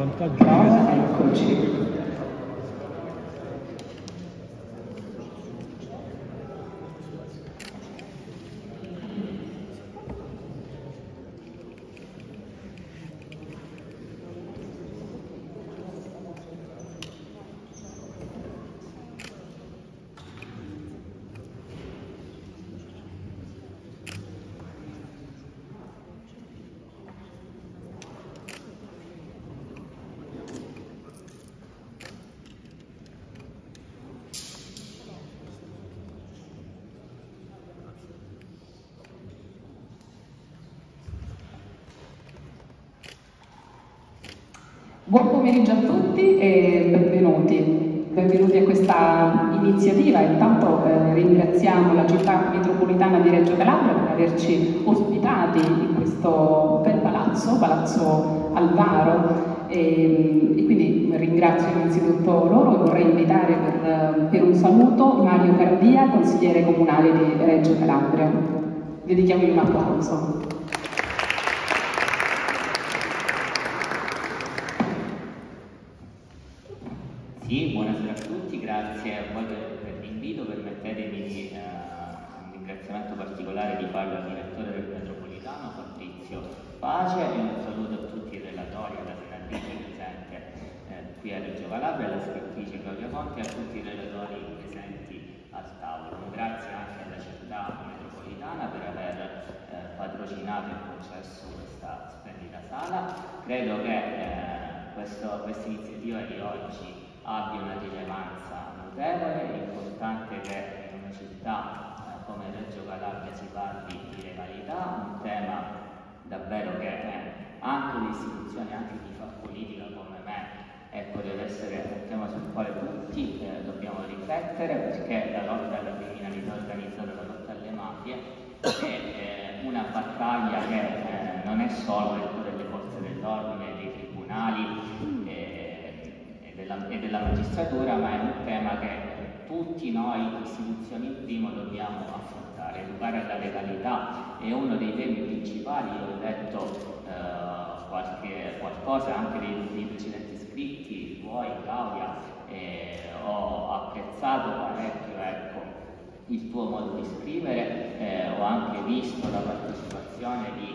Eccoci. Buon pomeriggio a tutti e benvenuti a questa iniziativa. Intanto ringraziamo la città metropolitana di Reggio Calabria per averci ospitati in questo bel Palazzo Alvaro e quindi ringrazio innanzitutto loro e vorrei invitare per un saluto Mario Cardia, consigliere comunale di Reggio Calabria. Dedichiamogli un applauso. Sì, buonasera a tutti, grazie a voi per l'invito, permettetemi un ringraziamento particolare di farlo al direttore del Metropolitano, Fabrizio Pace, e un saluto a tutti i relatori, alla senatrice presente qui a Reggio Calabria, alla scrittrice Claudia Conti e a tutti i relatori presenti al tavolo. Grazie anche alla città metropolitana per aver patrocinato e concesso questa splendida sala. Credo che questa iniziativa di oggi abbia una rilevanza notevole. È importante che in una città come Reggio Calabria si parli di legalità, un tema davvero che anche le istituzioni, anche chi fa politica come me, deve essere un tema sul quale tutti dobbiamo riflettere, perché la lotta alla criminalità organizzata, la lotta alle mafie è una battaglia che non è solo delle forze dell'ordine, dei tribunali e della magistratura, ma è un tema che tutti noi, istituzioni in primo, dobbiamo affrontare. Educare alla legalità è uno dei temi principali. Io ho letto qualcosa anche dei precedenti scritti, tuoi, Claudia, ho apprezzato parecchio il tuo modo di scrivere, ho anche visto la partecipazione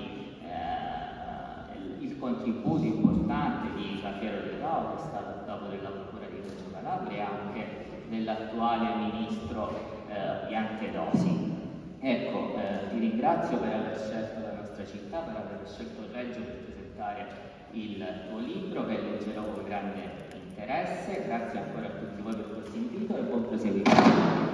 il contributo importante di Raffaele De Rao, che è stato capo della Procura di Reggio Calabria, e anche dell'attuale ministro Piantedosi. Ecco, ti ringrazio per aver scelto la nostra città, per aver scelto Reggio per presentare il tuo libro, che leggerò con grande interesse. Grazie ancora a tutti voi per questo invito e buon proseguimento.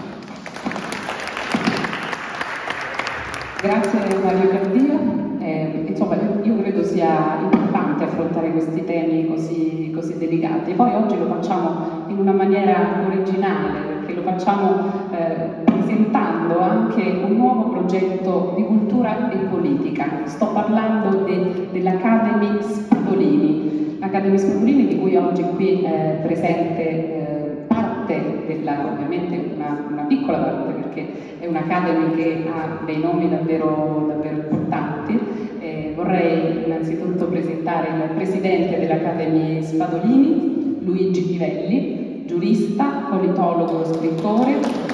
Grazie Mario Cardia. Insomma, io credo sia importante affrontare questi temi così delicati. Poi oggi lo facciamo in una maniera originale, perché lo facciamo presentando anche un nuovo progetto di cultura e politica. Sto parlando dell'Academy Spadolini. L'Academy Spadolini, di cui oggi qui è presente ovviamente una piccola parte, perché è un'Academy che ha dei nomi davvero importanti. Vorrei innanzitutto presentare il presidente dell'Academy Spadolini, Luigi Pivelli, giurista, politologo, scrittore.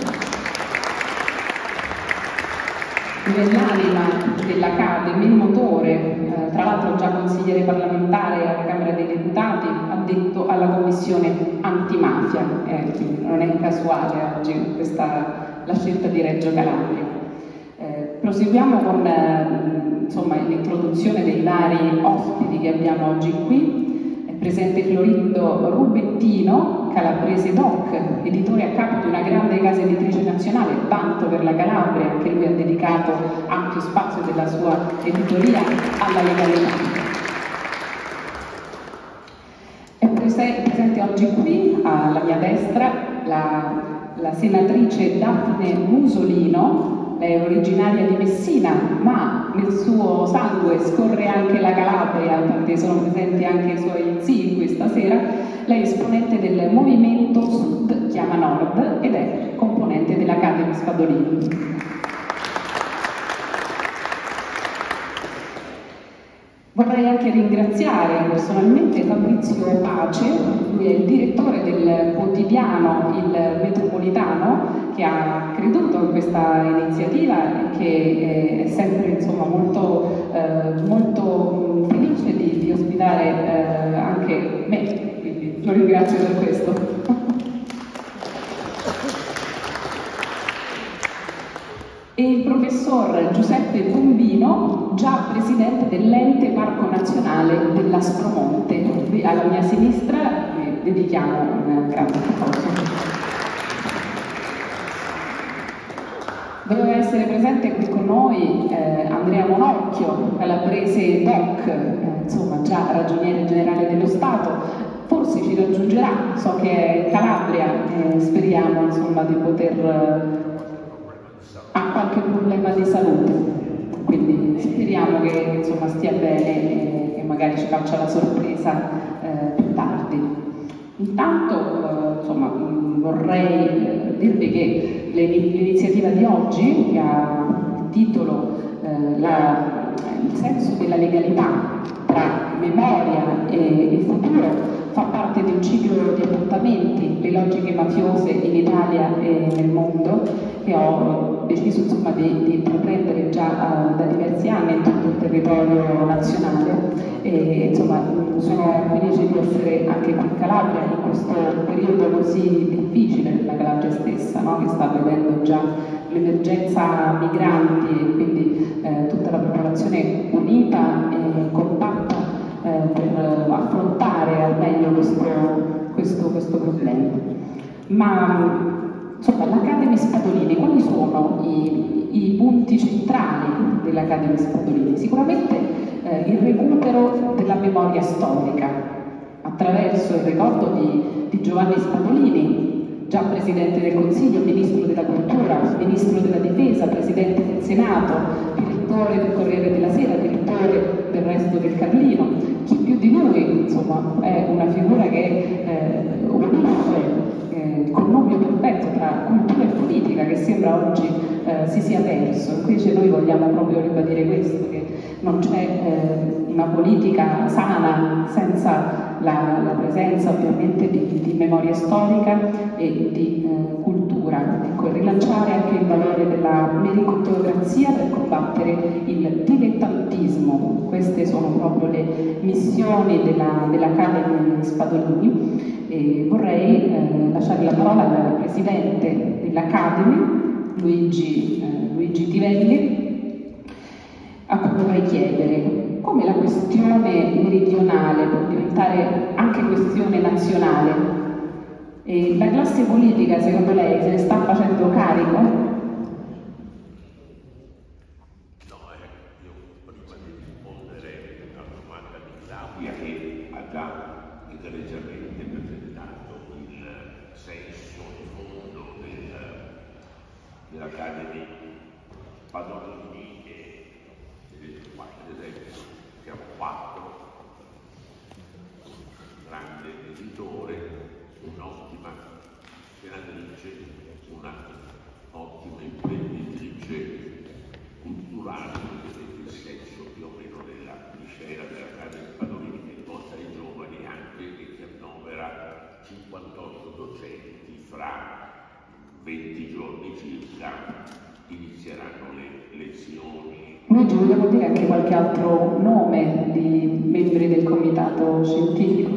Nell'anima dell'Academy, motore, tra l'altro già consigliere parlamentare alla Camera dei Deputati, addetto alla Commissione Antimafia, non è casuale oggi la scelta di Reggio Calabria. Proseguiamo con l'introduzione dei vari ospiti che abbiamo oggi qui. È presente Florindo Rubettino, calabrese doc, editore a capo di una grande casa editrice nazionale, vanto per la Calabria, anche lui ha dedicato ampio spazio della sua editoria alla legalità. È presente oggi qui, alla mia destra, la senatrice Daphne Musolino. Lei è originaria di Messina, ma nel suo sangue scorre anche la Calabria, perché sono presenti anche i suoi zii qui stasera. Lei è esponente del Movimento Sud Chiama Nord ed è componente dell'Academy Spadolini. Vorrei anche ringraziare personalmente Fabrizio Pace, lui è il direttore del quotidiano Il Metropolitano, che ha creduto in questa iniziativa e che è sempre insomma, molto felice di ospitare anche me, quindi lo ringrazio per questo. E il professor Giuseppe Bombino, già presidente dell'Ente Parco Nazionale dell'Aspromonte. Qui alla mia sinistra dedichiamo un grande applauso. Doveva essere presente qui con noi Andrea Monocchio, calabrese doc, insomma già ragioniere generale dello Stato, forse ci raggiungerà, so che è in Calabria, speriamo insomma di poter... ha qualche problema di salute, quindi speriamo che insomma stia bene e magari ci faccia la sorpresa più tardi. Intanto insomma, vorrei dirvi che l'iniziativa di oggi, che ha il titolo Il senso della legalità tra memoria e futuro, fa parte di un ciclo di appuntamenti, le logiche mafiose in Italia e nel mondo, che ho deciso insomma, di intraprendere già da diversi anni in tutto il territorio nazionale e insomma sono felice di essere anche qui in Calabria in questo periodo così difficile della Calabria stessa, no? Che sta vedendo già l'emergenza migranti e quindi tutta la popolazione unita e compatta per affrontare al meglio questo problema. Ma insomma, l'Academy Spadolini, quali sono i punti centrali dell'Academy Spadolini? Sicuramente il recupero della memoria storica attraverso il ricordo di Giovanni Spadolini, già Presidente del Consiglio, Ministro della Cultura, Ministro della Difesa, Presidente del Senato, direttore del Corriere della Sera, direttore del Resto del Carlino. Chi più di lui, insomma, è una figura che unisce il connubio perfetto tra cultura e politica che sembra oggi si sia perso. Invece noi vogliamo proprio ribadire questo, che non c'è una politica sana senza la presenza ovviamente di memoria storica e di cultura. Ecco, rilanciare anche il valore della meritocrazia per combattere il dilettantismo. Queste sono proprio le missioni dell'Academy Spadolini. E vorrei lasciare la parola al presidente dell'Academy, Luigi Tivelli, a cui vorrei chiedere come la questione meridionale può diventare anche questione nazionale. E la classe politica, secondo lei, se ne sta facendo carico? No, io prima di rispondere alla domanda di Claudia, che ha già egregiamente presentato il senso e fondo dell'Academy Spadolini, vedete qua ad esempio siamo 4, un grande editore, un'ottima senatrice, una ottima imprenditrice culturale, vedete il senso più o meno della miscela dell'Academy Spadolini, che incontra i giovani anche e che annovera 58 docenti. Fra 20 giorni circa inizieranno le lezioni. Luigi, vogliamo dire anche qualche altro nome di membri del comitato scientifico?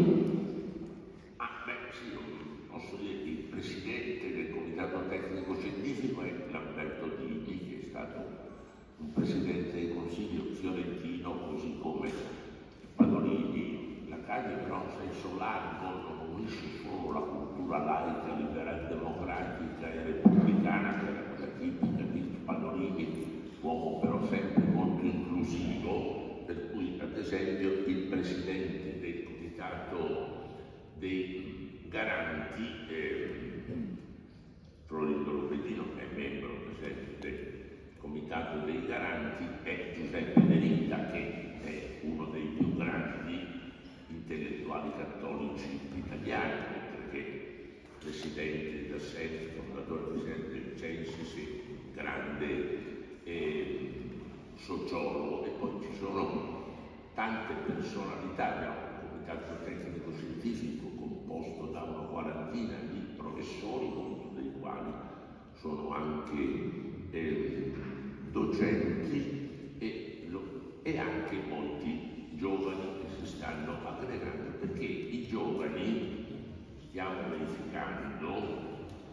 Sì, posso dire che il presidente del comitato tecnico scientifico è Lamberto Dini, che è stato un presidente del consiglio fiorentino, così come Spadolini. L'Academy però ha un senso largo, non unisce solo la cultura laica, liberal democratica e repubblicana, che era quella tipica di Spadolini, uomo però sempre molto inclusivo, per cui ad esempio il presidente del comitato dei garanti, Florindo Lopetino, che è membro per esempio del comitato dei garanti, è Giuseppe De Rita, che è uno dei più grandi intellettuali cattolici italiani, perché presidente del Censis, fondatore presidente del Censis, grande sociologo. E poi ci sono tante personalità, abbiamo un comitato tecnico-scientifico composto da una quarantina di professori, molti dei quali sono anche docenti e anche molti giovani che si stanno aggregando, perché i giovani, stiamo verificando,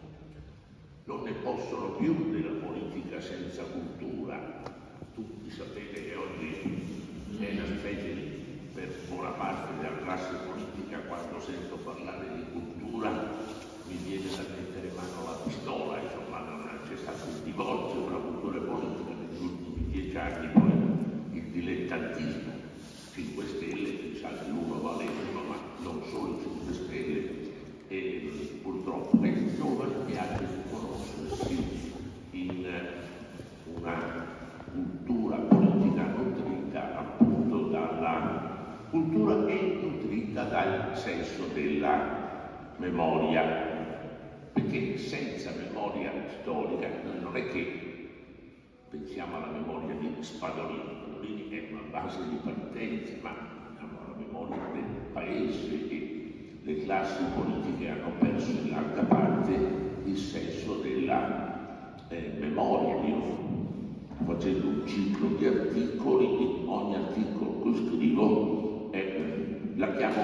non ne possono più della politica senza cultura. Tutti sapete che oggi è una specie di, per buona parte della classe politica, quando sento parlare di cultura mi viene da mettere mano alla pistola, insomma c'è stato un divorzio tra cultura e politica negli ultimi 10 anni, poi il dilettantismo, 5 Stelle, pensate l'uno vale l'uno, ma non solo 5 Stelle, e purtroppo è giovane e anche riconoscersi in una cultura politica nutrita appunto dalla cultura e nutrita dal senso della memoria, perché senza memoria storica noi non è che pensiamo alla memoria di Spadolini. Spadolini è una base di partenza, ma alla memoria del paese, e le classi politiche hanno perso in larga parte il senso della memoria. Io, facendo un ciclo di articoli, in ogni articolo che scrivo la chiamo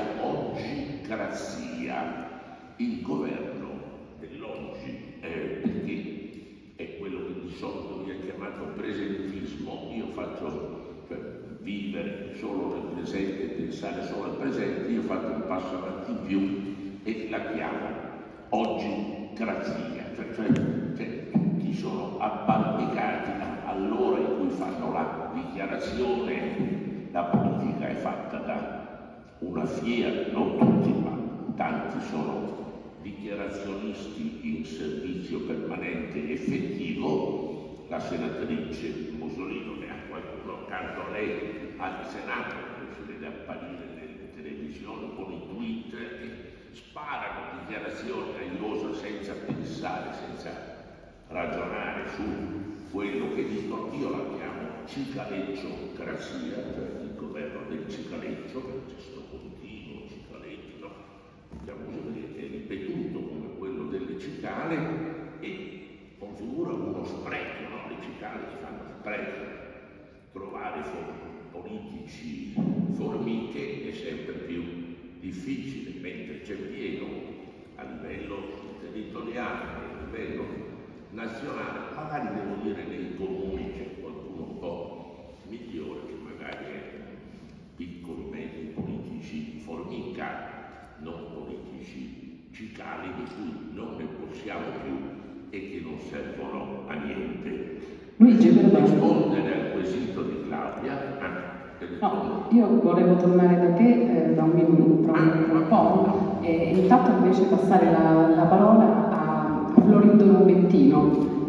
Oggicrazia, il governo dell'oggi, perché è quello che di solito viene chiamato presentismo. Io faccio vivere solo nel presente, pensare solo al presente, io faccio un passo avanti in più e la chiamo Oggicrazia, cioè tutti sono abbarricati all'ora in cui fanno la dichiarazione. La politica è fatta da una fiera, non tutti, ma tanti sono dichiarazionisti in servizio permanente effettivo. La senatrice Musolino, che ha qualcuno accanto a lei al Senato, che si vede apparire nelle televisioni con i tweet che sparano dichiarazioni aiose senza pensare, senza ragionare su quello che dicono. Io la chiamo cicaleggio-crazia, cioè il governo del cicaleggio, per il gesto continuo, cicaleggio, diciamo così, è ripetuto come quello delle cicale e configura uno spreco, no? Le cicale si fanno spreco. Trovare politici formiche è sempre più difficile, mentre c'è pieno a livello territoriale, a livello nazionale, magari devo dire nei comuni c'è qualcuno un po' migliore, che magari è piccoli, medi politici formica, non politici cicali, di cui non ne possiamo più e che non servono a niente. Luigi, per rispondere al quesito di Claudia. No, io volevo tornare da te da un minuto, tra un po', e intanto invece passare la parola a Florindo Bettino.